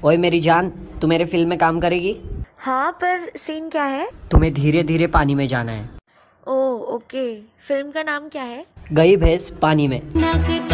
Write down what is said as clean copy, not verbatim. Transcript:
ओए मेरी जान, तू मेरे फिल्म में काम करेगी? हाँ, पर सीन क्या है? तुम्हें धीरे धीरे पानी में जाना है। Oh okay. फिल्म का नाम क्या है? गई भैंस पानी में।